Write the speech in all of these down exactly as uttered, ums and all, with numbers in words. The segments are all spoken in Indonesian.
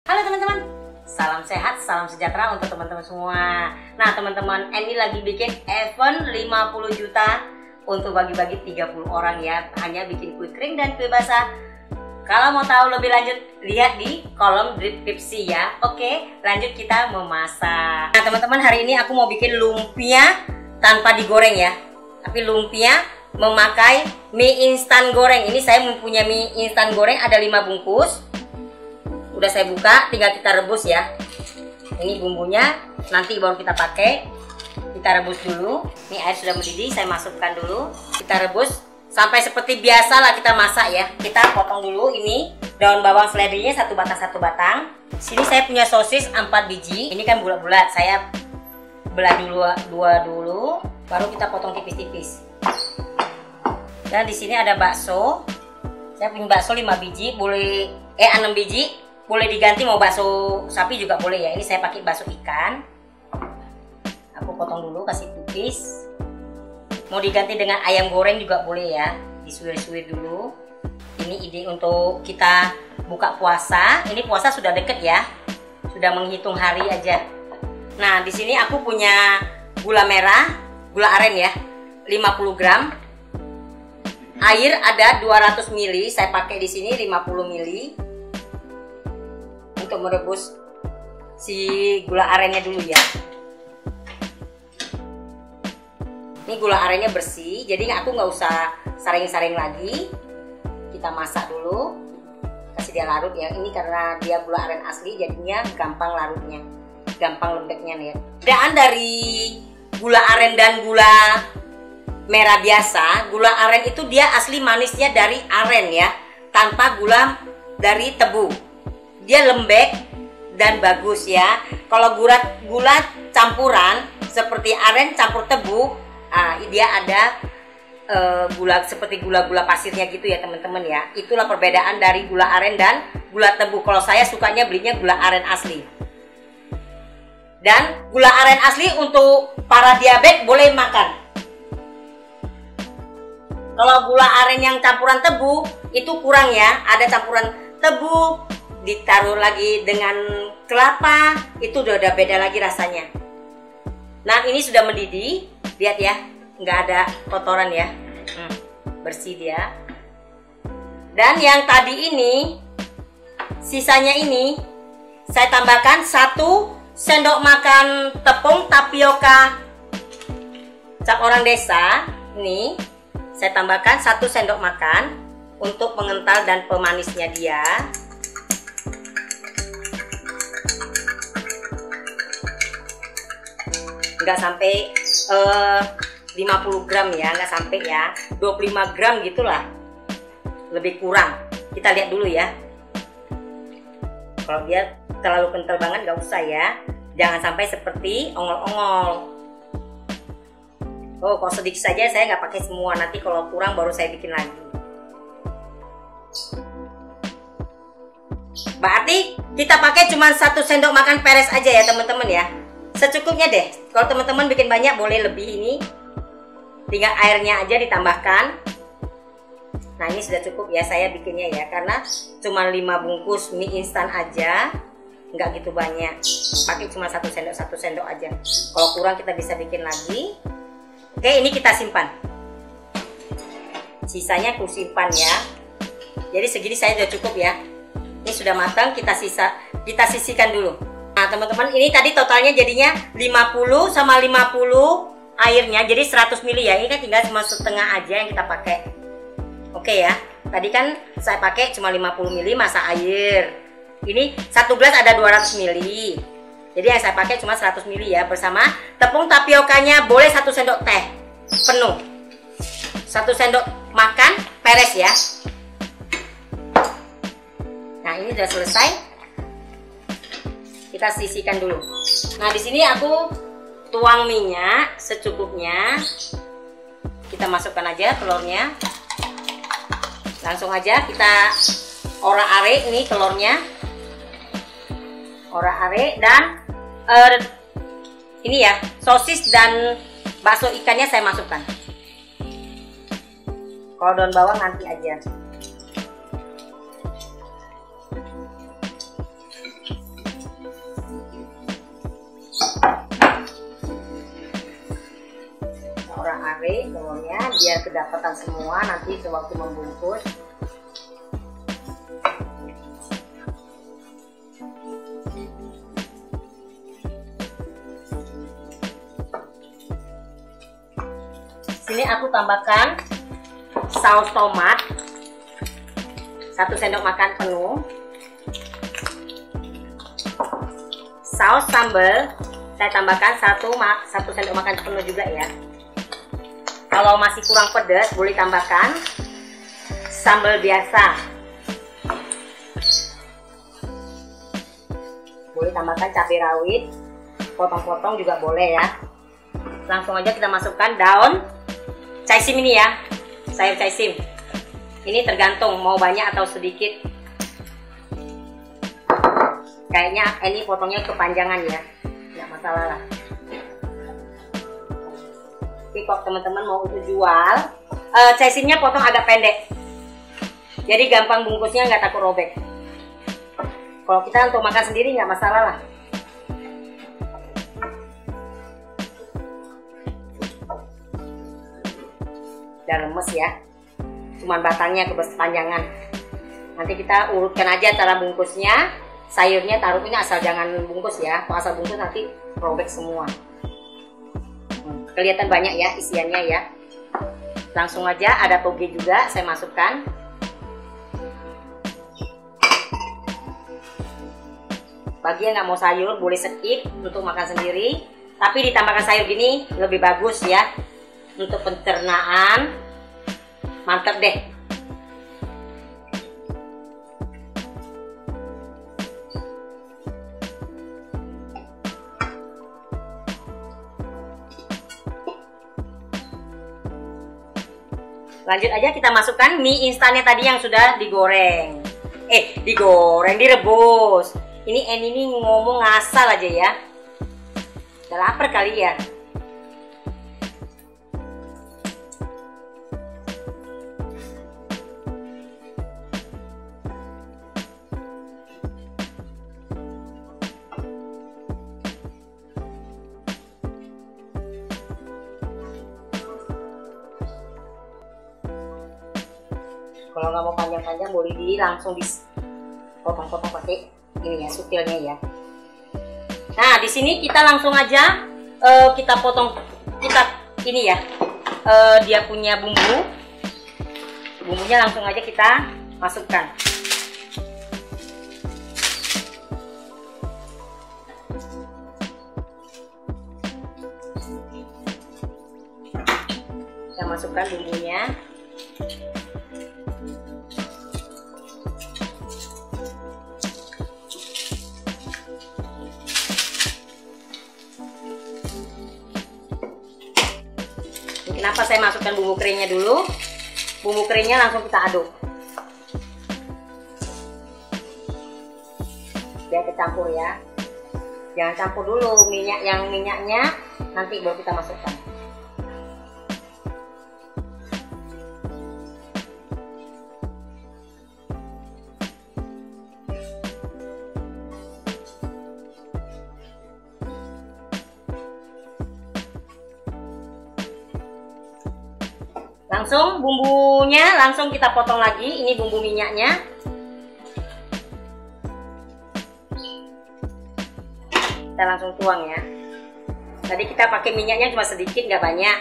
Halo teman-teman, salam sehat, salam sejahtera untuk teman-teman semua. Nah teman-teman, ini lagi bikin event lima puluh juta untuk bagi-bagi tiga puluh orang ya. Hanya bikin kue kering dan kue basah. Kalau mau tahu lebih lanjut, lihat di kolom deskripsi ya. Oke, lanjut kita memasak. Nah teman-teman, hari ini aku mau bikin lumpia tanpa digoreng ya. Tapi lumpia memakai mie instan goreng. Ini saya mempunyai mie instan goreng ada lima bungkus. Udah saya buka, tinggal kita rebus ya. Ini bumbunya, nanti baru kita pakai. Kita rebus dulu. Ini air sudah mendidih, saya masukkan dulu. Kita rebus sampai seperti biasa lah kita masak ya. Kita potong dulu ini daun bawang seledrinya satu batang satu batang. Sini saya punya sosis empat biji. Ini kan bulat-bulat, saya belah dulu dua dulu, baru kita potong tipis-tipis. Dan di sini ada bakso. Saya punya bakso lima biji, boleh eh enam biji. Boleh diganti mau bakso sapi juga boleh ya. Ini saya pakai bakso ikan. Aku potong dulu, kasih tipis. Mau diganti dengan ayam goreng juga boleh ya. Disuir-suir dulu. Ini ide untuk kita buka puasa. Ini puasa sudah deket ya. Sudah menghitung hari aja. Nah, di sini aku punya gula merah, gula aren ya, lima puluh gram. Air ada dua ratus mililiter. Saya pakai di sini lima puluh mililiter. Untuk merebus si gula arennya dulu ya. Ini gula arennya bersih, jadi aku nggak usah saring-saring lagi. Kita masak dulu, kasih dia larut ya. Ini karena dia gula aren asli, jadinya gampang larutnya, gampang lembeknya nih. Perbedaan dari gula aren dan gula merah biasa, gula aren itu dia asli manisnya dari aren ya, tanpa gula dari tebu. Dia lembek dan bagus ya. Kalau gula gula campuran seperti aren campur tebu, ah, dia ada uh, gula seperti gula-gula pasirnya gitu ya teman-teman ya. Itulah perbedaan dari gula aren dan gula tebu. Kalau saya sukanya belinya gula aren asli. Dan gula aren asli untuk para diabetes boleh makan. Kalau gula aren yang campuran tebu itu kurang ya. Ada campuran tebu, ditaruh lagi dengan kelapa, itu udah, udah beda lagi rasanya. Nah ini sudah mendidih, lihat ya, nggak ada kotoran ya, hmm, bersih dia. Dan yang tadi ini, sisanya ini, saya tambahkan satu sendok makan tepung tapioka cap orang desa. Ini saya tambahkan satu sendok makan untuk pengental dan pemanisnya dia. Nggak sampai uh, lima puluh gram ya, nggak sampai ya, dua puluh lima gram gitulah, lebih kurang. Kita lihat dulu ya. Kalau dia terlalu kental banget nggak usah ya, jangan sampai seperti ongol-ongol. Oh, kalau sedikit saja saya nggak pakai semua, nanti kalau kurang baru saya bikin lagi. Berarti kita pakai cuma satu sendok makan peres aja ya teman-teman ya. Secukupnya deh. Kalau teman-teman bikin banyak boleh lebih ini. Tinggal airnya aja ditambahkan. Nah ini sudah cukup ya saya bikinnya ya. Karena cuma lima bungkus mie instan aja. Nggak gitu banyak. Pakai cuma satu sendok satu sendok aja. Kalau kurang kita bisa bikin lagi. Oke ini kita simpan. Sisanya aku simpan ya. Jadi segini saya sudah cukup ya. Ini sudah matang, kita sisa kita sisihkan dulu. Nah teman-teman, ini tadi totalnya jadinya lima puluh sama lima puluh airnya, jadi seratus mililiter ya. Ini kan tinggal cuma setengah aja yang kita pakai. Oke ya, tadi kan saya pakai cuma lima puluh mililiter masak air. Ini satu gelas ada dua ratus mililiter. Jadi yang saya pakai cuma seratus mililiter ya. Bersama tepung tapiokanya boleh satu sendok teh penuh. Satu sendok makan peres ya. Nah ini sudah selesai. Kita sisihkan dulu. Nah di sini aku tuang minyak secukupnya. Kita masukkan aja telurnya. Langsung aja kita orak-arik ini telurnya. Orak-arik dan uh, ini ya sosis dan bakso ikannya saya masukkan. Kalau daun bawang nanti aja. kedapatan semua nanti sewaktu membungkus. Sini aku tambahkan saus tomat satu sendok makan penuh, saus sambal saya tambahkan satu satu sendok makan penuh juga ya. Kalau masih kurang pedas boleh tambahkan sambal biasa, boleh tambahkan cabai rawit potong-potong juga boleh ya. Langsung aja kita masukkan daun caisim ini ya, sayur caisim. Ini tergantung mau banyak atau sedikit. Kayaknya ini potongnya kepanjangan ya, nggak masalah lah. Tapi kalau teman-teman mau untuk jual, uh, caisimnya potong agak pendek, jadi gampang bungkusnya, nggak takut robek. Kalau kita untuk makan sendiri nggak masalah lah. Udah lemes ya, cuman batangnya kepanjangan. Nanti kita urutkan aja cara bungkusnya. Sayurnya taruhnya asal jangan bungkus ya, kalau asal bungkus nanti robek semua. Hmm, kelihatan banyak ya isiannya ya. Langsung aja ada toge juga saya masukkan. Bagi yang nggak mau sayur boleh skip untuk makan sendiri, tapi ditambahkan sayur gini lebih bagus ya untuk pencernaan. Mantap deh. Lanjut aja kita masukkan mie instannya tadi yang sudah digoreng. Eh, digoreng, direbus. Ini En ini ngomong ngasal aja ya. Udah lapar kali ya. Kalau nggak mau panjang-panjang boleh di langsung dipotong-potong pakai ini ya, sutilnya ya. Nah di sini kita langsung aja uh, kita potong, kita ini ya uh, dia punya bumbu, bumbunya langsung aja kita masukkan. Kita masukkan bumbunya. Kenapa saya masukkan bumbu keringnya dulu? Bumbu keringnya langsung kita aduk biar kecampur ya. Jangan campur dulu minyak, yang minyaknya nanti baru kita masukkan. Langsung bumbunya langsung kita potong lagi. Ini bumbu minyaknya. Kita langsung tuang ya. Tadi kita pakai minyaknya cuma sedikit, nggak banyak.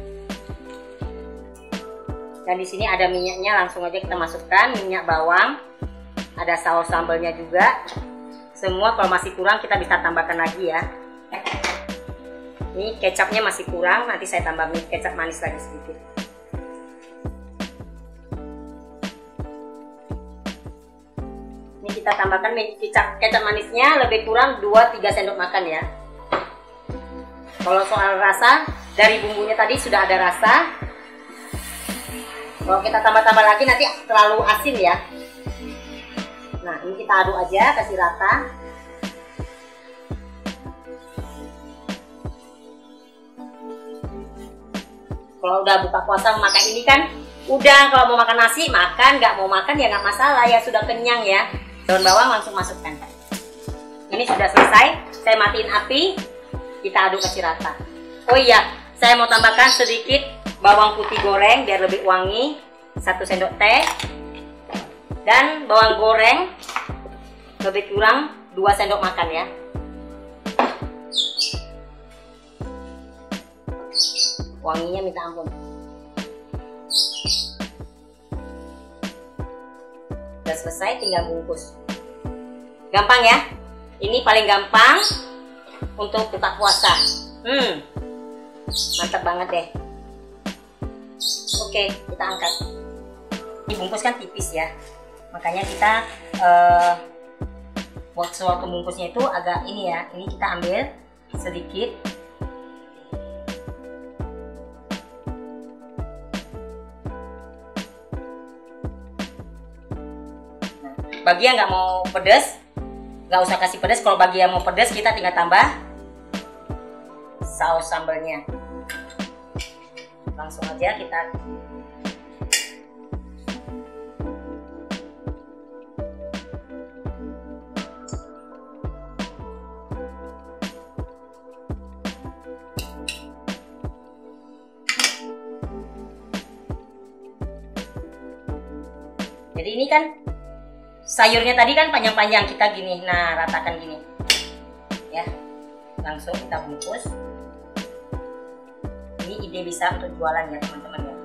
Dan di sini ada minyaknya, langsung aja kita masukkan minyak bawang. Ada saus sambalnya juga. Semua kalau masih kurang kita bisa tambahkan lagi ya. Ini kecapnya masih kurang, nanti saya tambah kecap manis lagi sedikit. Kita tambahkan kecap, kecap manisnya lebih kurang dua tiga sendok makan ya. Kalau soal rasa, dari bumbunya tadi sudah ada rasa. Kalau kita tambah-tambah lagi nanti terlalu asin ya. Nah ini kita aduk aja, kasih rata. Kalau udah buka puasa makan ini kan udah, kalau mau makan nasi makan, nggak mau makan ya nggak masalah ya, sudah kenyang ya. Daun bawang langsung masukkan. Ini sudah selesai, saya matiin api, kita aduk kasih rata. Oh iya, saya mau tambahkan sedikit bawang putih goreng biar lebih wangi satu sendok teh, dan bawang goreng lebih kurang dua sendok makan ya. Wanginya minta ampun. Udah selesai, tinggal bungkus. Gampang ya. Ini paling gampang untuk buka puasa. Hmm, mantap banget deh. Oke, kita angkat. Ini bungkus kan tipis ya, makanya kita uh, buat waktu bungkusnya itu agak ini ya. Ini kita ambil sedikit. Nah, bagi yang nggak mau pedas, nggak usah kasih pedas. Kalau bagi yang mau pedas, kita tinggal tambah saus sambalnya. Langsung aja kita jadi ini kan sayurnya tadi kan panjang-panjang, kita gini, nah ratakan gini ya, langsung kita bungkus. Ini ide bisa untuk jualan ya teman-teman ya.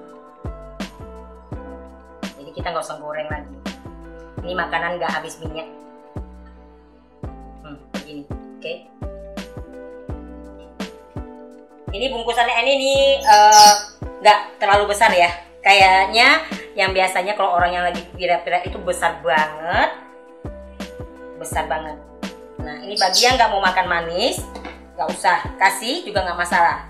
Jadi kita nggak usah goreng lagi. Ini makanan nggak habis minyak. Hmm, begini, oke. Okay. Ini bungkusannya ini nih nggak uh, terlalu besar ya. Kayaknya yang biasanya kalau orang yang lagi pira-pira itu besar banget, besar banget. Nah ini bagi yang nggak mau makan manis, nggak usah kasih juga nggak masalah.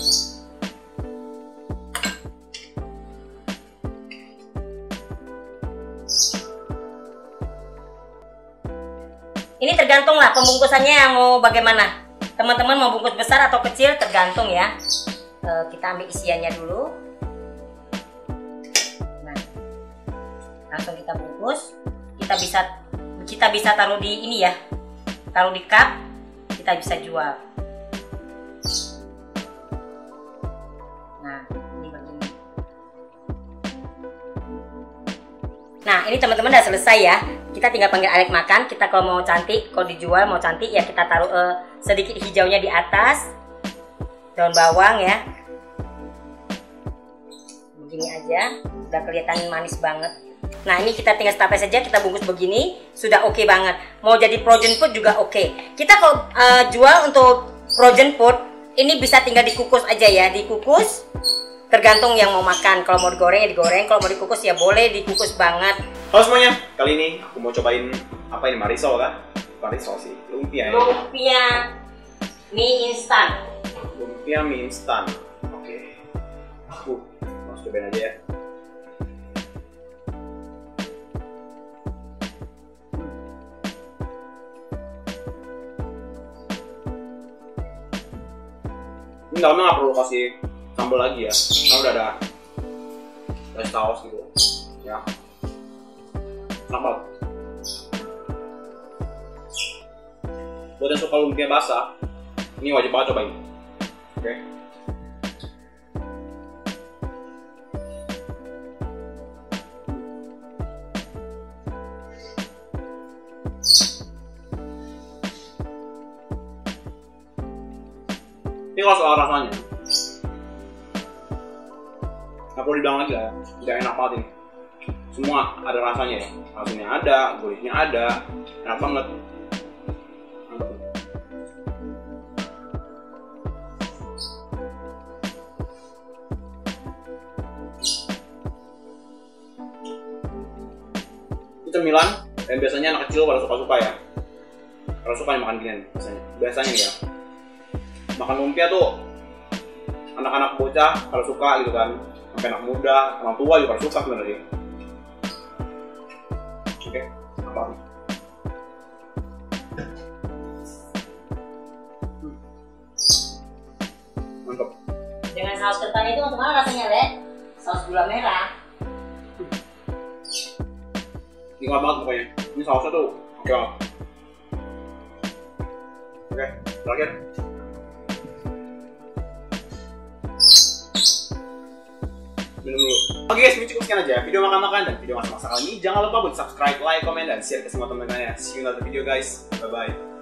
Ini tergantung lah pembungkusannya yang mau bagaimana. Teman-teman mau bungkus besar atau kecil tergantung ya. E, kita ambil isiannya dulu. Nah, langsung kita bungkus. Kita bisa kita bisa taruh di ini ya, taruh di cup. Kita bisa jual. Nah, ini begini. Nah, ini teman-teman udah selesai ya. Kita tinggal panggil Alek makan. Kita kalau mau cantik, kalau dijual mau cantik ya kita taruh uh, sedikit hijaunya di atas, daun bawang ya. Begini aja, udah kelihatan manis banget. Nah ini kita tinggal tape saja, kita bungkus begini, sudah oke okay banget. Mau jadi frozen food juga oke. Okay. Kita kalau uh, jual untuk frozen food, ini bisa tinggal dikukus aja ya, dikukus. Tergantung yang mau makan. Kalau mau digoreng ya digoreng, kalau mau dikukus ya boleh dikukus banget. Halo semuanya, kali ini aku mau cobain apa ini, marisol kan? Marisol sih, lumpia ya. Lumpia mie instan. Lumpia mie instan. Oke. Aku mau cobain aja ya. Ini dalamnya nggak perlu kasih sambal lagi ya, karena udah ada ada saus gitu ya. Sambal. Buat yang suka lumpia basah, ini wajib banget cobain. Oke. Okay. Ini kalau soal rasanya, nggak perlu dibilang lagi lah, udah enak banget ini. Semua ada rasanya ya, rasanya ada, gurihnya ada, enak banget. Ini cemilan, dan biasanya anak kecil pada suka-suka ya, pada suka makan ginian biasanya. Biasanya ya, makan lumpia tuh anak-anak bocah pada suka gitu kan. Sampai anak muda, orang tua juga pada suka sebenarnya. Oke, apa nih? Mantap. Dengan saus kental itu gimana rasanya, Le? Saus gula merah. Nikmat banget pokoknya. Ini sausnya tuh oke banget. Oke, terakhir. Minum dulu. Oke guys, ini cukup sekian aja video makan-makan dan video masak-masak kali ini. Jangan lupa buat subscribe, like, komen, dan share ke semua teman-temannya. See you in another video guys. Bye-bye.